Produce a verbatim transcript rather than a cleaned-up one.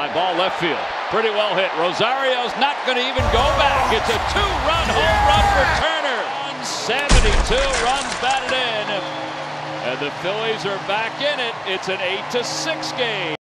Fly ball left field. Pretty well hit. Rosario's not going to even go back. It's a two-run home run for Turner. one seventy-two runs batted in. And the Phillies are back in it. It's an eight to six game.